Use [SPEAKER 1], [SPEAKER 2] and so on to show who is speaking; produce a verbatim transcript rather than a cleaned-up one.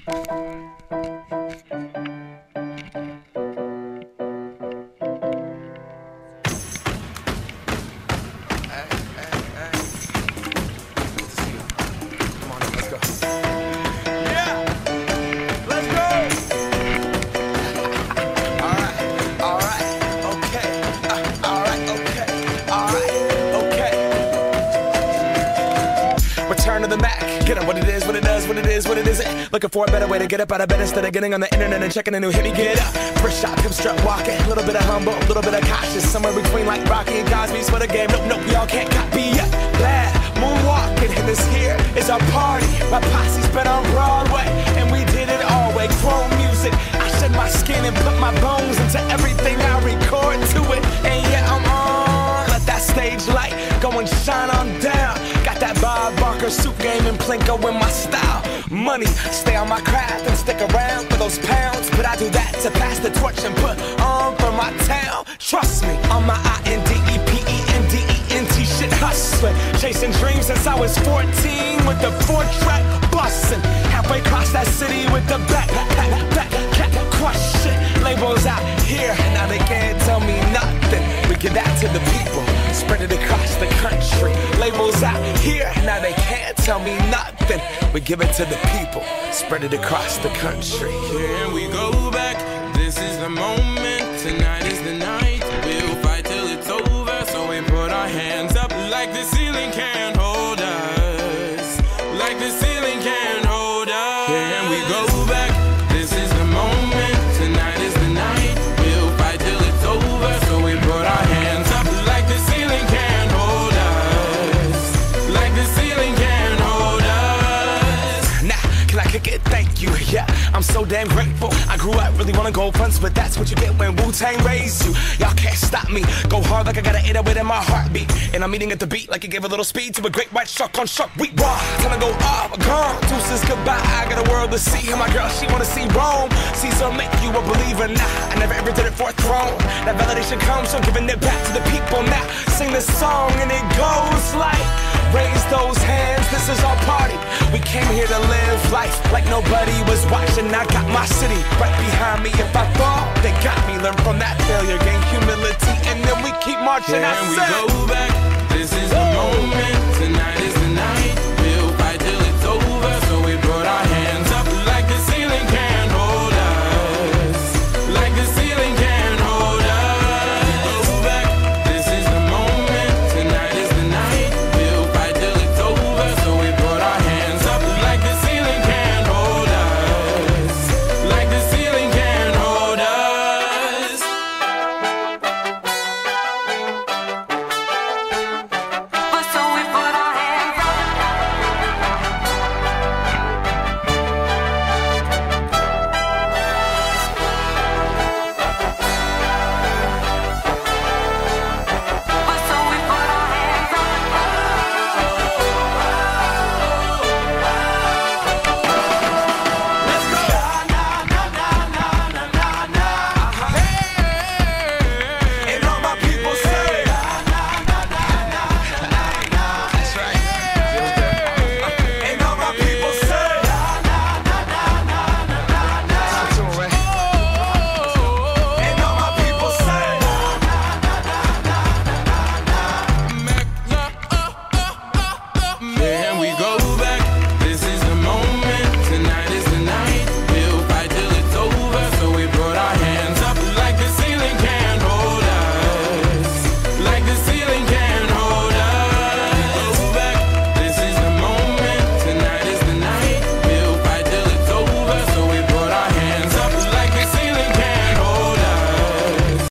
[SPEAKER 1] Return to the Mac, get up what it is, what it does, what it is, what it isn't. Looking for a better way to get up out of bed instead of getting on the internet and checking a new hit. Me get up, first shot, come strut walking. A little bit of humble, a little bit of cautious. Somewhere between like Rocky and Cosby's for the game. Nope, nope, y'all can't copy yet. Glad moonwalking, and this here is our party. My posse's been on Broadway, and we did it all way. Chrome music, I shed my skin and put my bones into everything I record to it. And yeah, I'm on. Let that stage light go and shine on down. Got that Bob Barker suit game and Plinko in my style. Money, stay on my craft and stick around for those pounds. But I do that to pass the torch and put on for my town. Trust me, on my I N D E P E N D E N T shit hustling. Chasing dreams since I was fourteen with the four track bustin'. Halfway across that city with the back, back, back, back, crush shit. Labels out here, now they can't tell me nothing. We give that to the people, spread it across the country. Labels out here, now they can't tell me nothing. We give it to the people, spread it across the country.
[SPEAKER 2] Here we go back, this is the moment, tonight is the night. We'll fight till it's over, so we put our hands up like the ceiling can't hold us. Like the ceiling can't hold us. Here we go back, this is the moment, tonight is the night. We'll fight till it's over, so we put our hands up like the ceiling can't hold us. Like the ceiling can't hold us.
[SPEAKER 1] Nah, can I kick it? Thank you, yeah, I'm so damn grateful. I grew up really wanna go fronts, but that's what you get when Wu-Tang raised you. Y'all can't stop me, go hard like I got an eight oh eight in my heartbeat. And I'm eating at the beat like it gave a little speed to a great white shark on shark week. Raw, time to go off, gone, deuces goodbye. I got a world to see, and my girl, she wanna see Rome. Caesar make you a believer, nah, I never ever did it for a throne. That validation comes from giving it back to the people. Now, sing this song and it goes like, raise those hands, this is our party. We came here to live life like nobody was watching. I got my city right behind me. If I fall, they got me. Learn from that failure, gain humility, and then we keep marching.
[SPEAKER 2] And we go back.